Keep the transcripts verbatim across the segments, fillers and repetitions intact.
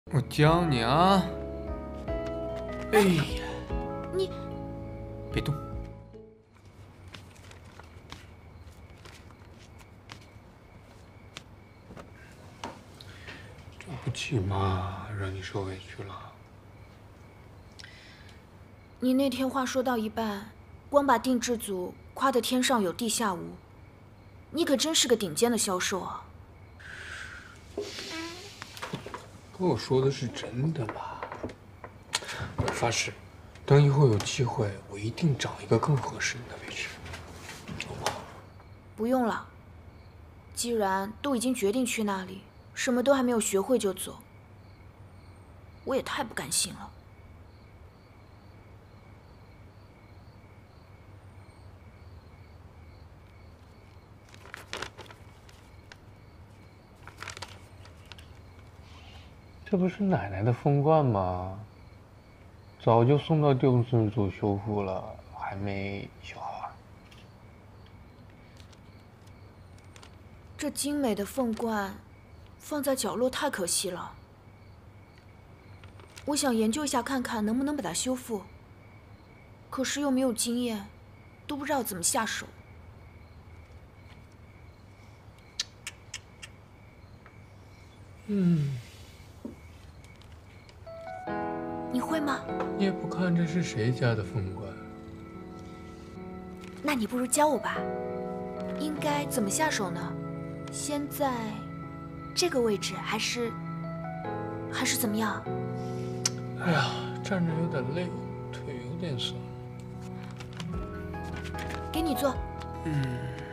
我教你啊！哎呀， 你别动。对不起嘛，让你受委屈了。 你那天话说到一半，光把定制组夸得天上有地下无，你可真是个顶尖的销售啊！ 可我说的是真的嘛。我发誓，等以后有机会，我一定找一个更合适你的位置，好不好？ 不用了，既然都已经决定去那里，什么都还没有学会就走，我也太不甘心了。 这不是奶奶的凤冠吗？早就送到定制组修复了，还没修好啊？ 这精美的凤冠放在角落太可惜了。我想研究一下，看看能不能把它修复，可是又没有经验，都不知道怎么下手。 嗯。 你会吗？ 你也不看这是谁家的凤冠。 那你不如教我吧。应该怎么下手呢？先在这个位置，还是还是怎么样？ 哎呀，站着有点累，腿有点酸。 给你做。 嗯。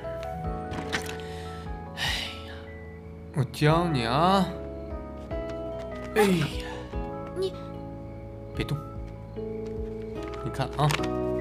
哎呀，我教你啊。哎呀， 你别动。你看啊。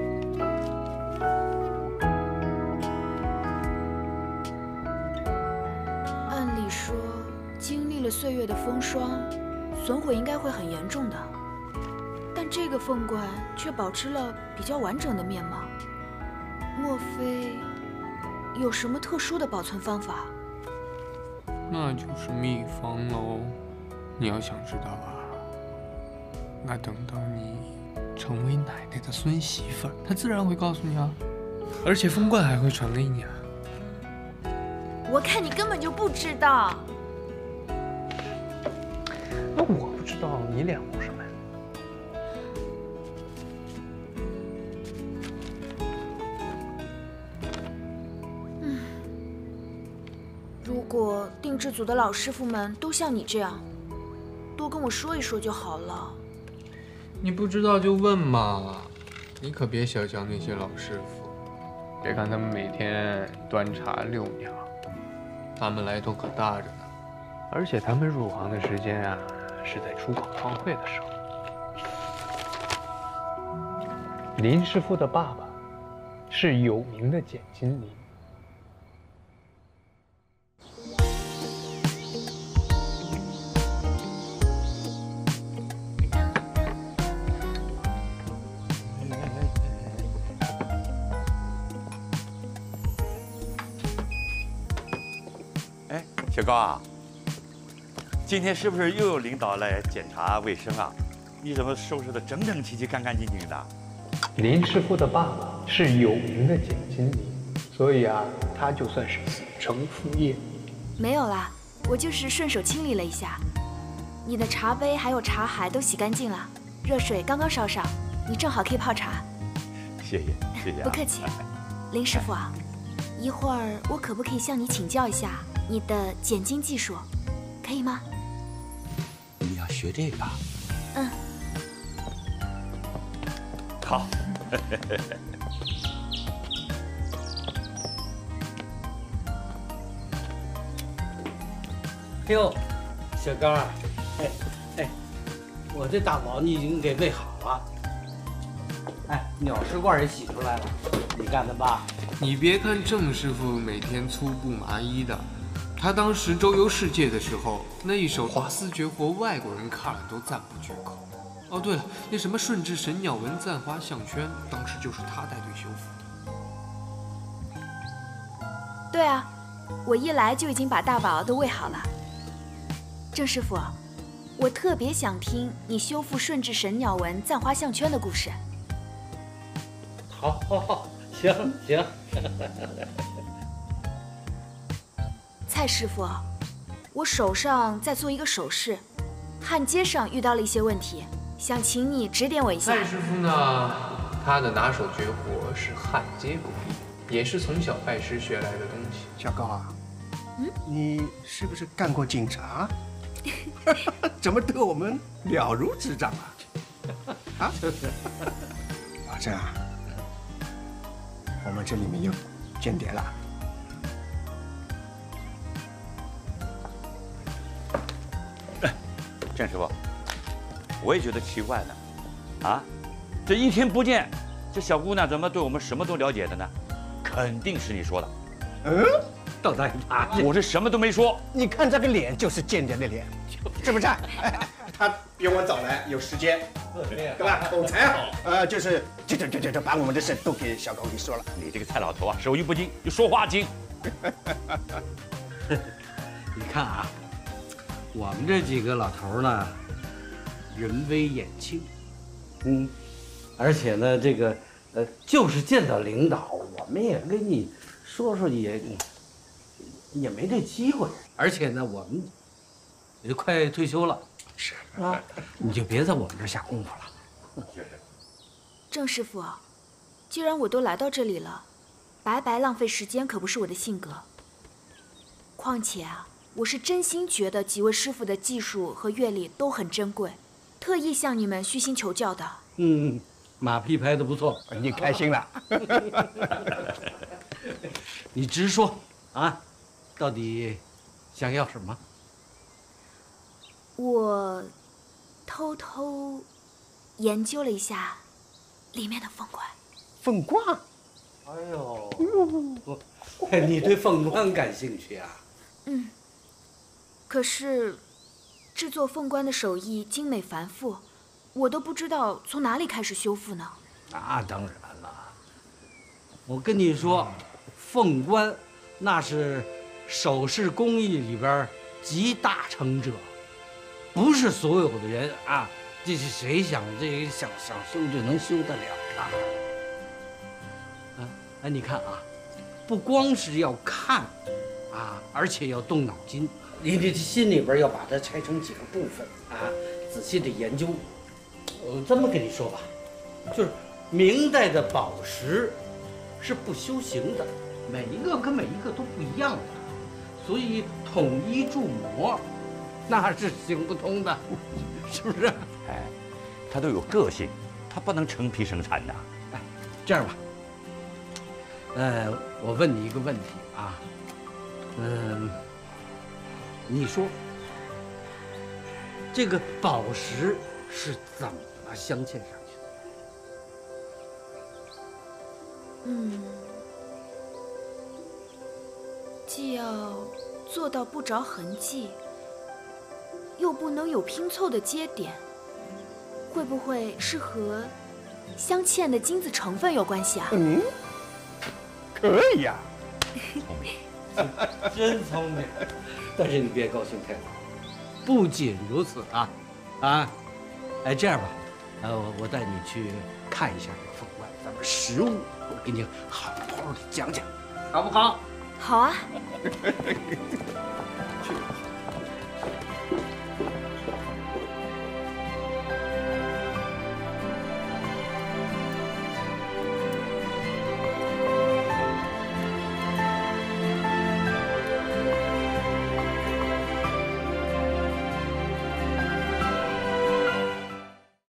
按理说，经历了岁月的风霜，损毁应该会很严重的，但这个凤冠却保持了比较完整的面貌。莫非有什么特殊的保存方法？ 那就是秘方喽。你要想知道啊，那等到你成为奶奶的孙媳妇儿，她自然会告诉你啊。而且凤冠还会传给你啊。 我看你根本就不知道。 那我不知道，你脸红什么呀？ 嗯，如果定制组的老师傅们都像你这样，多跟我说一说就好了。 你不知道就问嘛，你可别小瞧那些老师傅，别看他们每天端茶遛鸟，他们来头可大着呢。而且他们入行的时间啊，是在出广告会的时候。林师傅的爸爸是有名的简金林。 哎，小高啊，今天是不是又有领导来检查卫生啊？你怎么收拾的整整齐齐、干干净净的？ 林师傅的爸爸是有名的简金林，所以啊，他就算是子承父业。 没有啦，我就是顺手清理了一下。你的茶杯还有茶海都洗干净了，热水刚刚烧上，你正好可以泡茶。 谢谢，谢谢、啊。 不客气。林师傅啊，一会儿我可不可以向你请教一下你的剪金技术，可以吗？ 你要学这个？ 嗯。 好。 哟，小高啊，哎哎，我这大宝你已经给喂好了。哎，鸟食罐也洗出来了，你干的吧？ 你别看郑师傅每天粗布麻衣的，他当时周游世界的时候，那一手华丝绝活，外国人看了都赞不绝口。哦，对了，那什么顺治神鸟纹簪花项圈，当时就是他带队修复的。 对啊，我一来就已经把大宝都喂好了。郑师傅， 我特别想听你修复顺治神鸟纹簪花项圈的故事。 好，好，好，行行。 蔡师傅，我手上在做一个首饰，焊接上遇到了一些问题，想请你指点我一下。 蔡师傅呢，他的拿手绝活是焊接工艺，也是从小拜师学来的东西。 小高啊， 嗯， 你是不是干过警察？怎么对我们了如指掌啊？啊？啊，这样，我们这里面有间谍了。 郑师傅，我也觉得奇怪呢。啊，这一天不见，这小姑娘怎么对我们什么都了解的呢？肯定是你说的。 嗯， 豆大妈， 我是什么都没说。 你看这个脸就是间谍的脸，是不是？哎，他比我早来，有时间，对吧？口才好，呃，就是这这这这这把我们的事都给小高给说了。 你这个蔡老头啊，手艺不精，又说话精。 你看啊，我们这几个老头呢，人微眼轻，嗯，而且呢，这个呃，就是见到领导，我们也跟你说说也也没这机会。而且呢，我们也快退休了， 是啊，你就别在我们这儿下功夫了。 郑师傅，既然我都来到这里了，白白浪费时间可不是我的性格。况且啊，我是真心觉得几位师傅的技术和阅历都很珍贵，特意向你们虚心求教的。 嗯，马屁拍得不错， 你开心了。 你直说啊，到底想要什么？ 我偷偷研究了一下里面的凤冠。 凤冠？ 哎呦，你对凤冠感兴趣啊？ 嗯，可是制作凤冠的手艺精美繁复，我都不知道从哪里开始修复呢。 那当然了，我跟你说，凤冠那是首饰工艺里边集大成者，不是所有的人啊，这是谁想这个想想修就能修得了的。啊，哎，你看啊，不光是要看啊，而且要动脑筋，你这心里边要把它拆成几个部分啊，仔细的研究。我这么跟你说吧，就是明代的宝石是不修形的，每一个跟每一个都不一样的，所以统一铸模那是行不通的，是不是？ 哎，它都有个性，它不能成批生产的。 哎，这样吧，呃，我问你一个问题啊，嗯，你说这个宝石是怎么镶嵌上去的？ 嗯，既要做到不着痕迹，又不能有拼凑的接点，会不会是和镶嵌的金子成分有关系啊？ 嗯，可以呀、 聪明， 真聪明，但是你别高兴太早。不仅如此啊，啊，哎，这样吧，呃，我我带你去看一下这凤冠，咱们实物，我给你好好的讲讲，好不好？ 好啊。